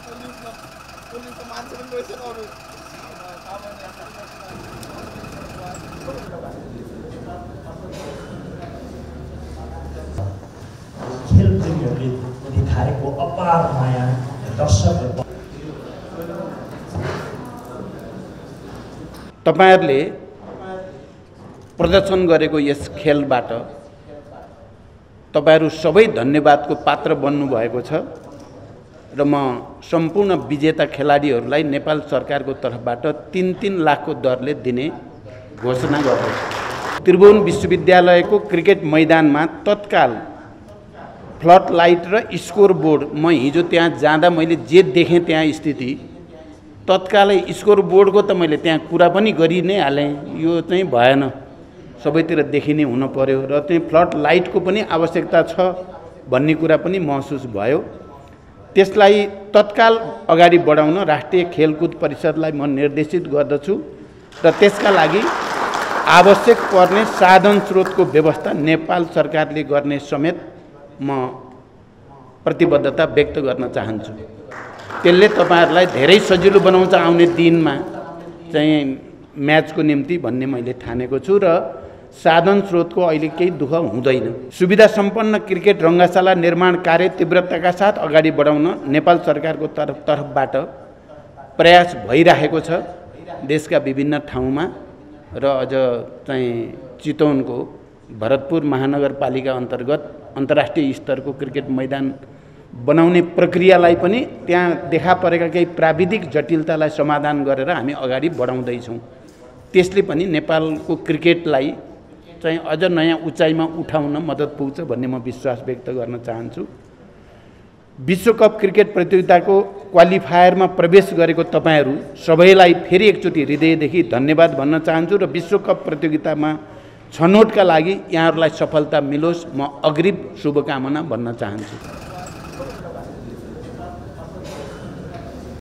खेल प्रेमीहरूले देखाएको अपार माया दर्शकहरू तपाईहरुले प्रदर्शन गरेको यस खेलबाट तपाईहरु सबै धन्यवादको पात्र बन्नु भएको छ र म सम्पूर्ण विजेता खेलाडीहरूलाई नेपाल सरकारको तर्फबाट 3-3 लाखको दरले दिने घोषणा गर्दछु। त्रिभुवन विश्वविद्यालयको क्रिकेट मैदानमा तत्काल फ्लड लाइट र स्कोर बोर्ड, म हिजो त्यहाँ जाँदा मैले जे देखेँ त्यहाँ स्थिति, तत्कालै स्कोर बोर्डको त मैले त्यहाँ कुरा पनि गरि नै हालेँ, यो चाहिँ भएन, सबैतिर देखिने हुन पर्यो र चाहिँ फ्लड लाइटको पनि आवश्यकता छ भन्ने कुरा पनि महसुस भयो। त्यसलाई तत्काल अगाडि बढाउन राष्ट्रिय खेलकुद परिषदलाई म निर्देशित गर्दछु र त्यसका लागि आवश्यक पर्ने साधन स्रोतको व्यवस्था नेपाल सरकारले गर्ने समेत म प्रतिबद्धता व्यक्त गर्न चाहन्छु। त्यसले तपाईहरुलाई धेरै सजिलो बनाउँछ आउने दिनमा चाहिँ म्याचको निम्ति भन्ने मैले ठानेको छु र साधन स्रोतको अहिले केही दुःख हुँदैन। सुविधा सम्पन्न क्रिकेट रङ्गशाला निर्माण कार्य तीव्रताका साथ अगाडि बढाउन नेपाल सरकारको तर्फबाट प्रयास भइरहेको छ देशका विभिन्न ठाउँमा र अझ चाहिँ चितवनको भरतपुर महानगरपालिका अन्तर्गत अन्तर्राष्ट्रिय स्तरको क्रिकेट मैदान बनाउने प्रक्रियालाई पनि त्यहाँ देखा परेका केही प्राविधिक जटिलतालाई समाधान गरेर हामी अगाडि बढाउँदै छौं। त्यसले पनि नेपालको क्रिकेटलाई चाहिँ अझ नयाँ उचाइमा उठाउन मद्दत पुग्छ भन्ने म विश्वास व्यक्त गर्न चाहन्छु। विश्वकप क्रिकेट प्रतियोगिताको क्वालिफायरमा प्रवेश गरेको तपाईहरु सबैलाई फेरि एकचोटि हृदयदेखि धन्यवाद भन्न चाहन्छु र विश्वकप प्रतियोगितामा छनौटका लागि यहाँहरूलाई सफलता मिलोस् म अग्रिम शुभकामना भन्न चाहन्छु।